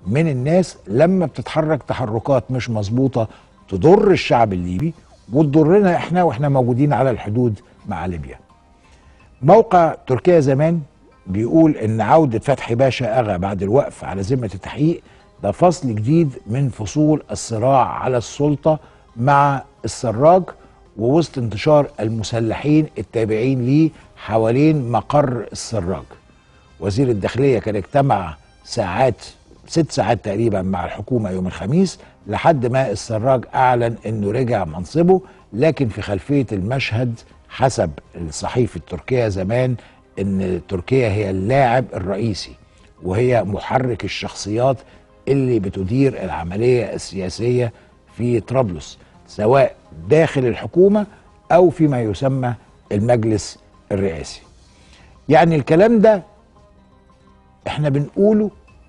من الناس لما بتتحرك تحركات مش مظبوطه تضر الشعب الليبي وتضرنا احنا واحنا موجودين على الحدود مع ليبيا. موقع تركيا زمان بيقول ان عودة فتحي باشا اغا بعد الوقف على ذمة التحقيق ده فصل جديد من فصول الصراع على السلطة مع السراج، ووسط انتشار المسلحين التابعين ليه حوالين مقر السراج. وزير الداخلية كان اجتمع ساعات 6 ساعات تقريبا مع الحكومة يوم الخميس لحد ما السراج اعلن انه رجع منصبه، لكن في خلفية المشهد حسب الصحيفة تركيا زمان ان تركيا هي اللاعب الرئيسي وهي محرك الشخصيات اللي بتدير العملية السياسية في طرابلس، سواء داخل الحكومة او فيما يسمى المجلس الرئاسي. يعني الكلام ده احنا بنقوله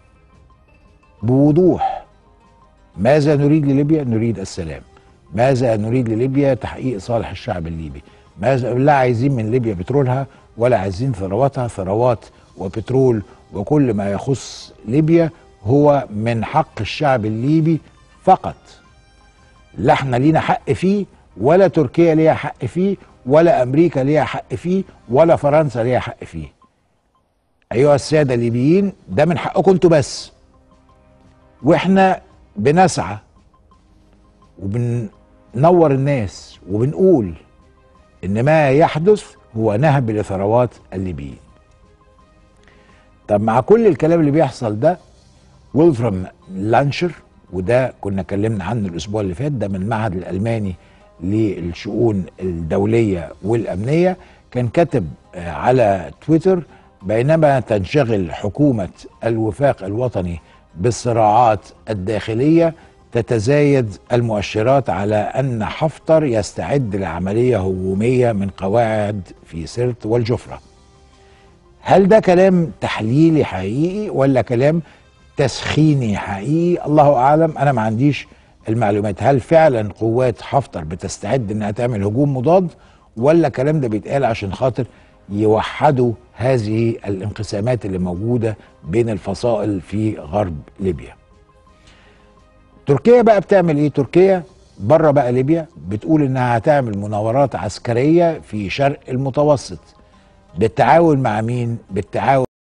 بوضوح. ماذا نريد لليبيا؟ نريد السلام. ماذا نريد لليبيا؟ تحقيق صالح الشعب الليبي. ماذا؟ لا عايزين من ليبيا بترولها ولا عايزين ثرواتها، ثروات وبترول وكل ما يخص ليبيا هو من حق الشعب الليبي فقط. لا احنا لينا حق فيه ولا تركيا ليها حق فيه ولا امريكا ليها حق فيه ولا فرنسا ليها حق فيه. ايها السادة الليبيين ده من حقكم انتوا بس، واحنا بنسعى وبننور الناس وبنقول ان ما يحدث هو نهب لثروات الليبيين. طب مع كل الكلام اللي بيحصل ده، وولفرام لانشر، وده كنا اتكلمنا عنه الاسبوع اللي فات، ده من المعهد الالماني للشؤون الدوليه والامنيه، كان كاتب على تويتر: بينما تنشغل حكومه الوفاق الوطني بالصراعات الداخليه تتزايد المؤشرات على أن حفتر يستعد لعملية هجومية من قواعد في سرت والجفرة. هل ده كلام تحليلي حقيقي ولا كلام تسخيني حقيقي؟ الله أعلم، أنا ما عنديش المعلومات. هل فعلا قوات حفتر بتستعد أنها تعمل هجوم مضاد ولا الكلام ده بيتقال عشان خاطر يوحدوا هذه الانقسامات اللي موجودة بين الفصائل في غرب ليبيا؟ تركيا بقى بتعمل ايه؟ تركيا بره بقى ليبيا بتقول انها هتعمل مناورات عسكرية في شرق المتوسط بالتعاون مع مين؟ بالتعاون